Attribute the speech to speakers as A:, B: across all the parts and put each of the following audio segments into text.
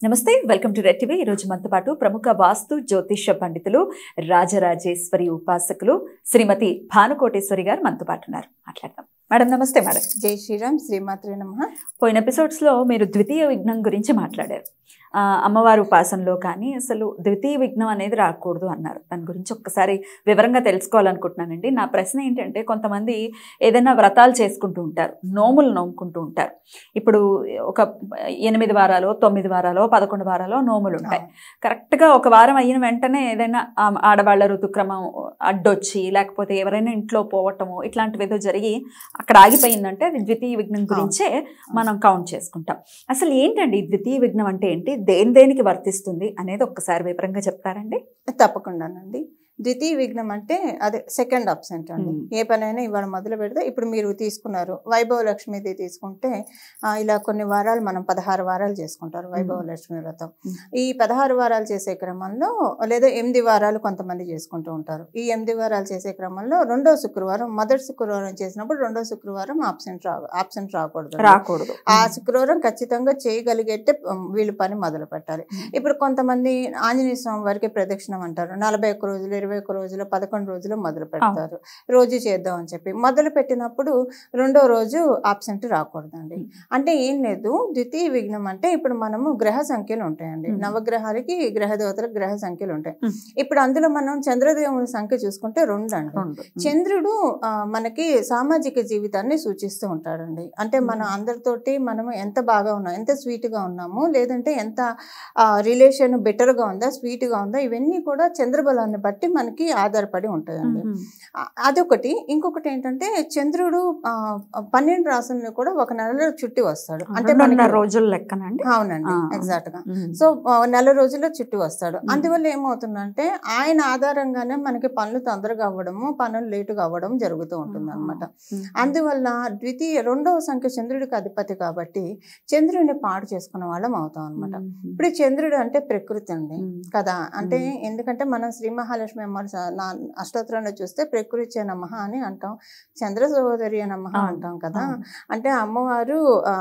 A: నమస్తే, welcome to red TV. ఈ రోజు మనతో పాటు ప్రముఖ వాస్తు జ్యోతిష పండితులు, రాజరాజేశ్వరి ఉపాసకులు శ్రీమతి భాను కోటేశ్వరి గారు మనతో పాటు ఉన్నారు. మాట్లాడదాం. మేడం నమస్తే. మేడం
B: జై శ్రీరామ్, శ్రీమాత్రే నమః.
A: పోయిన ఎపిసోడ్స్ లో మీరు ద్వితీయ విఘ్నం గురించి మాట్లాడారు. అమ్మవారి ఉపాసనలో కానీ అసలు ద్వితీయ విఘ్నం అనేది రాకూడదు అన్నారు. దాని గురించి ఒక్కసారి వివరంగా తెలుసుకోవాలనుకుంటున్నానండి. నా ప్రశ్న ఏంటంటే, కొంతమంది ఏదైనా వ్రతాలు చేసుకుంటూ ఉంటారు, నోములు నోముకుంటూ ఉంటారు. ఇప్పుడు ఒక 8 వారాలు, 9 వారాలు, 11 వారాలు నోములు ఉంటాయి. కరెక్ట్గా ఒక వారం అయిన వెంటనే ఏదైనా ఆడవాళ్ళ ఋతుక్రమం అడ్డొచ్చి, లేకపోతే ఎవరైనా ఇంట్లో పోవటము, ఇట్లాంటివి ఏదో జరిగి అక్కడ ఆగిపోయిందంటే అది ద్వితీయ విఘ్నం గురించే మనం కౌంట్ చేసుకుంటాం. అసలు ఏంటండి ద్వితీయ విఘ్నం అంటే ఏంటి, దేనికి వర్తిస్తుంది అనేది ఒక్కసారి వివరంగా చెప్తారండి?
B: తప్పకుండానండి. ద్వితీయ విఘ్నం అంటే అదే సెకండ్ అబ్సెంట్ అండి. ఏ పనైనా ఇవాళ మొదలు పెడితే, ఇప్పుడు మీరు తీసుకున్నారు వైభవ లక్ష్మిది తీసుకుంటే, ఇలా కొన్ని వారాలు మనం 16 వారాలు చేసుకుంటారు వైభవ లక్ష్మి వ్రతం. ఈ 16 వారాలు చేసే క్రమంలో, లేదా 8 వారాలు కొంతమంది చేసుకుంటూ ఉంటారు. ఈ 8 వారాలు చేసే క్రమంలో రెండో శుక్రవారం, మొదటి శుక్రవారం చేసినప్పుడు రెండో శుక్రవారం ఆబ్సెంట్ రాకూడదు. ఆ శుక్రవారం ఖచ్చితంగా చేయగలిగేట్టే వీళ్ళు పని మొదలు పెట్టాలి. ఇప్పుడు కొంతమంది ఆంజనేయ స్వామి వారికి ప్రదక్షిణం అంటారు. 41 రోజులు, 21 రోజులు, 11 రోజులు మొదలు పెడతారు. రోజు చేద్దాం అని చెప్పి మొదలు పెట్టినప్పుడు రెండో రోజు ఆబ్సెంట్ రాకూడదండి. అంటే ఏం లేదు, ద్వితీయ విఘ్నం అంటే ఇప్పుడు మనము గ్రహ సంఖ్యలు ఉంటాయండి. నవగ్రహాలకి గ్రహ దేవతలకు గ్రహ సంఖ్యలు ఉంటాయి. ఇప్పుడు అందులో మనం చంద్రదేవుని సంఖ్య చూసుకుంటే 2 అండి. చంద్రుడు మనకి సామాజిక జీవితాన్ని సూచిస్తూ ఉంటాడండి. అంటే మన అందరితోటి మనము ఎంత బాగా ఉన్నాం, ఎంత స్వీట్ గా ఉన్నాము, లేదంటే ఎంత రిలేషన్ బెటర్ గా ఉందా, స్వీట్ గా ఉందా, ఇవన్నీ కూడా చంద్రబలాన్ని బట్టి మనకి ఆధారపడి ఉంటాయండి. అదొకటి. ఇంకొకటి ఏంటంటే, చంద్రుడు 12 రాసులను కూడా ఒక నెలలో చుట్టి వస్తాడు. అంటే
A: 2 రోజుల లెక్కనండి.
B: అవునండి, ఎగ్జాక్ట్ గా. సో నెల రోజుల్లో చుట్టి వస్తాడు. అందువల్ల ఏమవుతుందంటే, ఆయన ఆధారంగానే మనకి పనులు తొందరగా అవ్వడము, పనులు లేటుగా అవ్వడం జరుగుతూ ఉంటుంది అనమాట. అందువల్ల రెండవ సంఖ్య చంద్రుడికి అధిపతి కాబట్టి చంద్రుడిని పాడు చేసుకున్న వాళ్ళం అవుతాం అనమాట. ఇప్పుడు చంద్రుడు అంటే ప్రకృతి అండి కదా. అంటే ఎందుకంటే మనం శ్రీ మహాలక్ష్మి అష్టోత్తరంలో చూస్తే ప్రకృతి నమః అని అంటాం, చంద్ర సోదరి నమః అంటాం కదా. అంటే అమ్మవారు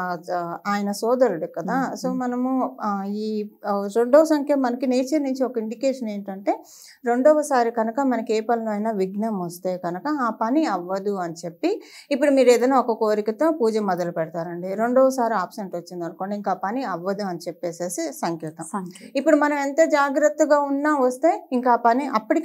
B: ఆయన సోదరుడు కదా. సో మనము ఈ రెండవ సంఖ్య మనకి నేచర్ నుంచి ఒక ఇండికేషన్ ఏంటంటే, రెండవసారి కనుక మనకి ఏ పనిలో అయినా విఘ్నం వస్తే కనుక ఆ పని అవ్వదు అని చెప్పి, ఇప్పుడు మీరు ఏదైనా ఒక కోరికతో పూజ మొదలు పెడతారండి, రెండవసారి ఆబ్సెంట్ వచ్చింది అనుకోండి, ఇంకా పని అవ్వదు అని చెప్పేసి సంకేతం. ఇప్పుడు మనం ఎంత జాగ్రత్తగా ఉన్నా వస్తే ఇంకా ఆ పని అప్పటికి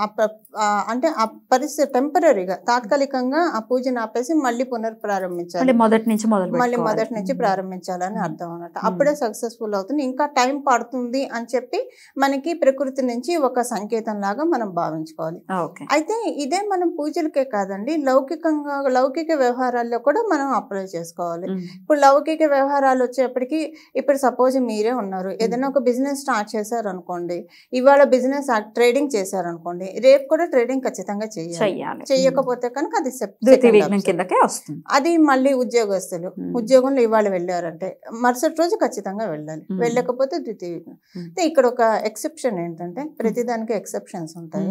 B: అంటే ఆ పరిస్థితి టెంపరీగా, తాత్కాలికంగా ఆ పూజను ఆపేసి మళ్ళీ పునఃప్రారంభించాలి, మళ్ళీ మొదటి నుంచి ప్రారంభించాలని అర్థం అన్నట్టు. అప్పుడే సక్సెస్ఫుల్ అవుతుంది. ఇంకా టైం పడుతుంది అని చెప్పి మనకి ప్రకృతి నుంచి ఒక సంకేతం లాగా మనం భావించుకోవాలి. అయితే ఇదే మనం పూజలకే కాదండి, లౌకిక వ్యవహారాల్లో కూడా మనం అప్లై చేసుకోవాలి. ఇప్పుడు లౌకిక వ్యవహారాలు వచ్చేప్పటికి, ఇప్పుడు సపోజ్ మీరే ఉన్నారు, ఏదైనా ఒక బిజినెస్ స్టార్ట్ చేశారు అనుకోండి, ఇవాళ బిజినెస్ ట్రేడింగ్ చేశారు అనుకోండి, రేపు కూడా ట్రేడింగ్ ఖచ్చితంగా చేయాలి. చేయకపోతే కనుక అది కిందకే వస్తుంది. అది మళ్ళీ ఉద్యోగంలో ఇవాళ వెళ్ళారంటే మరుసటి రోజు ఖచ్చితంగా వెళ్ళాలి, వెళ్ళకపోతే ద్వితీయ విఘ్నం. ఇక్కడ ఒక ఎక్సెప్షన్ ఏంటంటే, ప్రతిదానికి ఎక్సెప్షన్స్ ఉంటాయి.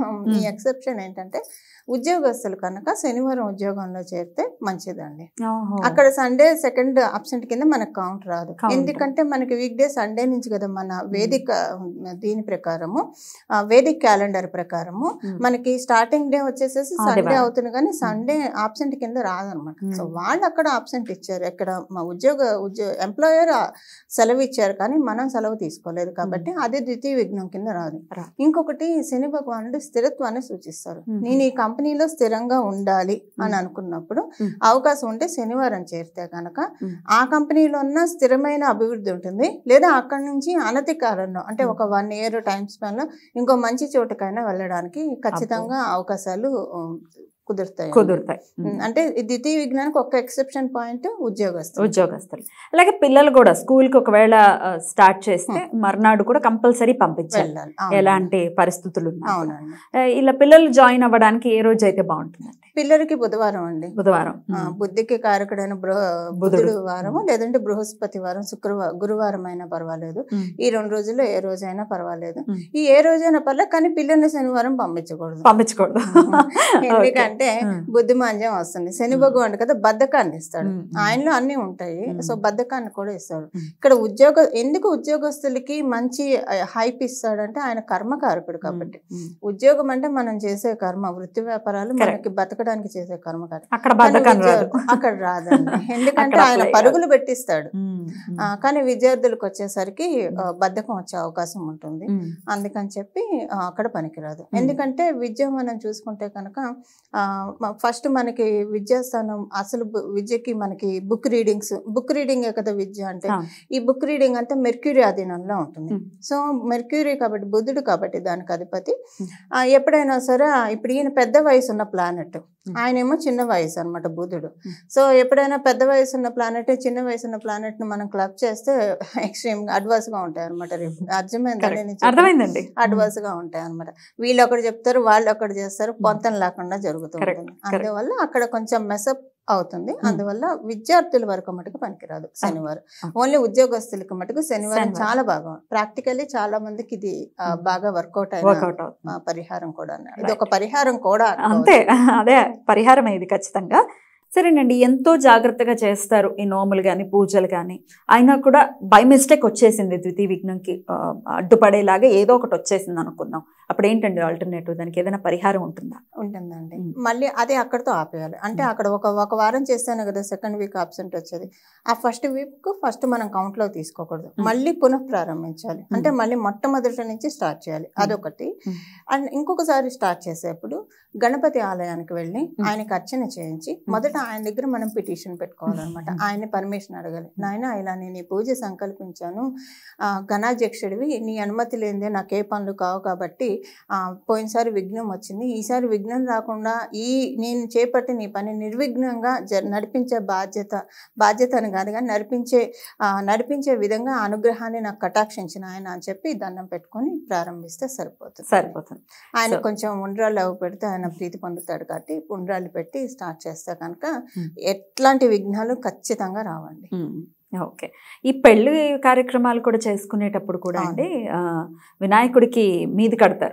B: ఈ ఎక్సెప్షన్ ఏంటంటే, ఉద్యోగస్తులు కనుక శనివారం ఉద్యోగంలో చేరితే మంచిదండి. అక్కడ సండే సెకండ్ అబ్సెంట్ కింద మనకు కౌంట్ రాదు. ఎందుకంటే మనకి వీక్ డే సండే నుంచి కదా. మన వేదిక దీని ప్రకారము, వేదిక్ క్యాలెండర్ ప్రకారము మనకి స్టార్టింగ్ డే వచ్చేసేసి సండే అవుతుంది, కానీ సండే ఆబ్సెంట్ కింద రాదనమాట. సో వాళ్ళు అక్కడ ఆబ్సెంట్ ఇచ్చారు, ఇక్కడ మా ఎంప్లాయర్ సెలవు ఇచ్చారు, కానీ మనం సెలవు తీసుకోలేదు కాబట్టి అది ద్వితీయ విఘ్నం కింద రాదు. ఇంకొకటి, శని భగవానుడు స్థిరత్వాన్ని సూచిస్తారు. నేను ఈ కంపెనీలో స్థిరంగా ఉండాలి అని అనుకున్నప్పుడు అవకాశం ఉంటే శనివారం చేరితే కనుక ఆ కంపెనీలో ఉన్న స్థిరమైన అభివృద్ధి ఉంటుంది, లేదా అక్కడి నుంచి అనతి కాలంలో, అంటే ఒక 1 year టైం స్పాన్ లో ఇంకో మంచి చోటుకైనా వెళ్ళడానికి ఖచ్చితంగా అవకాశాలు కుదురుతాయి. అంటే ద్వితీయ విఘ్నానికి ఒక ఎక్సెప్షన్ పాయింట్
A: ఉద్యోగస్తులు. అలాగే పిల్లలు కూడా స్కూల్ కి ఒకవేళ స్టార్ట్ చేస్తే మర్నాడు కూడా కంపల్సరీ పంపించాలి, ఎలాంటి పరిస్థితులు. ఇలా పిల్లలు జాయిన్ అవ్వడానికి ఏ రోజు అయితే బాగుంటుందండి?
B: పిల్లలకి బుధవారం అండి. బుద్ధికి కారకుడైన బుధుడు వారము, లేదంటే బృహస్పతి వారం, గురువారం అయినా పర్వాలేదు. ఈ 2 రోజుల్లో ఏ రోజైనా పర్వాలేదు. ఈ ఏ రోజైనా పర్లేదు, కానీ పిల్లల్ని శనివారం పంపించకూడదు.
A: ఎందుకంటే
B: అంటే బుద్ధిమాంద్యం వస్తుంది. శని భగవానుడు కదా బద్ధకాన్ని ఇస్తాడు, ఆయనలో అన్ని ఉంటాయి. సో బద్ధకాన్ని కూడా ఇస్తాడు. ఇక్కడ ఎందుకు ఉద్యోగస్తులకి మంచి హైప్ ఇస్తాడంటే ఆయన కర్మకారకుడు కాబట్టి. ఉద్యోగం అంటే మనం చేసే కర్మ, వృత్తి వ్యాపారాలు మనకి బతకడానికి చేసే కర్మ కాదు. అక్కడ రాదండి, ఎందుకంటే ఆయన పరుగులు పెట్టిస్తాడు. కానీ విద్యార్థులకు వచ్చేసరికి బద్ధకం వచ్చే అవకాశం ఉంటుంది. అందుకని చెప్పి అక్కడ పనికిరాదు. ఎందుకంటే విద్య మనం చూసుకుంటే కనుక ఫస్ట్ మనకి విద్యాస్థానం అసలు విద్యకి మనకి బుక్ రీడింగే కదా విద్య అంటే. ఈ బుక్ రీడింగ్ అంటే మెర్క్యూరీ అధీనంలో ఉంటుంది. సో మెర్క్యూరీ కాబట్టి బుధుడు కాబట్టి దానికి అధిపతి. ఎప్పుడైనా సరే ఇప్పుడు ఈయన పెద్ద వయసు ఉన్న ప్లానెట్, ఆయనేమో చిన్న వయసు అనమాట బుధుడు. సో ఎప్పుడైనా పెద్ద వయసు ఉన్న ప్లానెట్ చిన్న వయసు ఉన్న ప్లానెట్ ను మనం క్లబ్ చేస్తే ఎక్స్ట్రీమ్ అడ్వాన్స్ గా ఉంటాయి అనమాట. అర్థమైందండి, అడ్వాన్స్ గా ఉంటాయి అనమాట. వీళ్ళు ఒకటి చెప్తారు, వాళ్ళు ఒకటి చేస్తారు, పొంతం లేకుండా జరుగుతూ ఉంటుంది. అందువల్ల అక్కడ కొంచెం మెసప్ అవుతుంది. అందువల్ల విద్యార్థుల వరకు మటుకు పనికిరాదు శనివారం. ఓన్లీ ఉద్యోగస్తులకు మటుకు శనివారం చాలా బాగా ప్రాక్టికల్లీ చాలా మందికి ఇది బాగా వర్కౌట్ అయిన పరిహారం కూడా. ఇది ఒక పరిహారం కూడా
A: అంతే, అదే పరిహారం ఇది ఖచ్చితంగా. సరేనండి, ఎంతో జాగ్రత్తగా చేస్తారు ఈ నోములు కానీ పూజలు కానీ, అయినా కూడా బై మిస్టేక్ వచ్చేసింది ద్వితీయ విఘ్నంకి అడ్డుపడేలాగా ఏదో ఒకటి వచ్చేసింది అనుకుందాం. అప్పుడు ఏంటండి ఆల్టర్నేటివ్, దానికి ఏదైనా పరిహారం ఉంటుందా?
B: ఉంటుందండి. మళ్ళీ అదే అక్కడతో ఆపేయాలి. అంటే అక్కడ ఒక వారం చేస్తాను కదా సెకండ్ వీక్ అబ్సెంట్ వచ్చేది, ఆ ఫస్ట్ వీక్ ఫస్ట్ మనం కౌంట్లో తీసుకోకూడదు, మళ్ళీ పునః ప్రారంభించాలి. అంటే మళ్ళీ మొట్టమొదటి నుంచి స్టార్ట్ చేయాలి, అదొకటి. అండ్ ఇంకొకసారి స్టార్ట్ చేసేప్పుడు గణపతి ఆలయానికి వెళ్ళి ఆయనకి అర్చన చేయించి మొదట ఆయన దగ్గర మనం పిటిషన్ పెట్టుకోవాలన్నమాట. ఆయన పర్మిషన్ అడగాలి. నాయన ఇలా నేను ఈ పూజ సంకల్పించాను, గణాధ్యక్షుడివి, నీ అనుమతి లేనిదే నాకు ఏ పనులు కావు కాబట్టి పోయినసారి విఘ్నం వచ్చింది, ఈసారి విఘ్నం రాకుండా నేను చేపట్టిన ఈ పని నిర్విఘ్నంగా నడిపించే బాధ్యత అని కాదు కానీ నడిపించే విధంగా అనుగ్రహాన్ని నాకు కటాక్షించిన ఆయన అని చెప్పి దండం పెట్టుకొని ప్రారంభిస్తే సరిపోతుంది. ఆయన కొంచెం ఉండ్రాళ్ళు అవి పెడితే ఆయన ప్రీతి పొందుతాడు కాబట్టి ఉండ్రాళ్ళు పెట్టి స్టార్ట్ చేస్తే కనుక ఎట్లాంటి విఘ్నాలు ఖచ్చితంగా రావండి.
A: ఓకే. ఈ పెళ్లి కార్యక్రమాలు కూడా చేసుకునేటప్పుడు కూడా అండి వినాయకుడికి మీది కడతారు.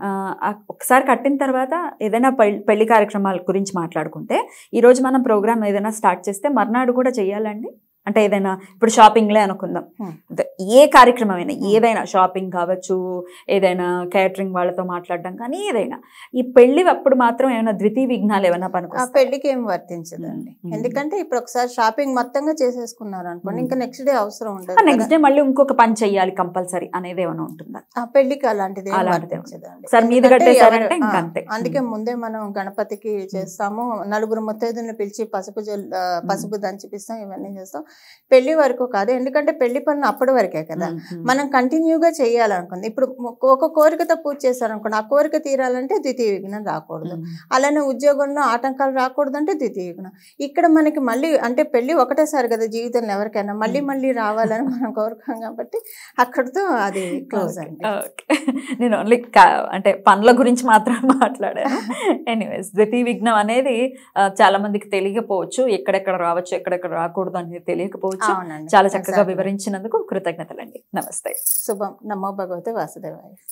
A: ఒకసారి కట్టిన తర్వాత ఏదైనా పెళ్లి కార్యక్రమాల గురించి మాట్లాడుకుంటే, ఈరోజు మనం ప్రోగ్రామ్ ఏదైనా స్టార్ట్ చేస్తే మర్నాడు కూడా చెయ్యాలండి. అంటే ఏదైనా ఇప్పుడు షాపింగ్లే అనుకుందాం, ఏ కార్యక్రమం అయినా, ఏదైనా షాపింగ్ కావచ్చు, ఏదైనా క్యాటరింగ్ వాళ్ళతో మాట్లాడడం కానీ ఏదైనా, ఈ పెళ్లి అప్పుడు మాత్రం ఏమైనా ద్వితీయ విఘ్నాలు ఏమైనా పనికి
B: పెళ్లికి ఏం వర్తించదండి. ఎందుకంటే ఇప్పుడు ఒకసారి షాపింగ్ మొత్తంగా చేసేసుకున్నారు అనుకోండి, ఇంకా నెక్స్ట్ డే అవసరం ఉండదు.
A: నెక్స్ట్ డే మళ్ళీ ఇంకొక పని చెయ్యాలి కంపల్సరీ అనేది ఏమైనా ఉంటుందా?
B: ఆ పెళ్లికి అలాంటిది వర్తించదండి. అందుకే ముందే మనం గణపతికి చేస్తాము, నలుగురు ముత్తైదులను పిలిచి పసుపు దంచిపిస్తాం, ఇవన్నీ చేస్తాం. పెళ్లి వరకు కాదు, ఎందుకంటే పెళ్లి పనులు అప్పటి వరకే కదా, మనం కంటిన్యూగా చేయాలనుకుంది. ఇప్పుడు ఒక కోరికతో పూజ చేశారనుకోండి, ఆ కోరిక తీరాలంటే ద్వితీయ విఘ్నం రాకూడదు. అలానే ఉద్యోగంలో ఆటంకాలు రాకూడదు అంటే ద్వితీయ విఘ్నం. ఇక్కడ మనకి మళ్ళీ అంటే పెళ్లి ఒకటేసారి కదా జీవితంలో ఎవరికైనా, మళ్ళీ రావాలని మనం కోరుకోం కాబట్టి అక్కడితో అది క్లోజ్ అండి.
A: నేను ఓన్లీ అంటే పనుల గురించి మాత్రం మాట్లాడాను. ఎనీవేస్, ద్వితీయ విఘ్నం అనేది చాలా మందికి తెలియకపోవచ్చు, ఎక్కడెక్కడ రావచ్చు ఎక్కడెక్కడ రాకూడదు అనేది తెలియకపోవచ్చు. చాలా చక్కగా వివరించినందుకు కృతజ్ఞతలండి. నమస్తే.
B: శుభం. నమో భగవతే వాసుదేవాయ.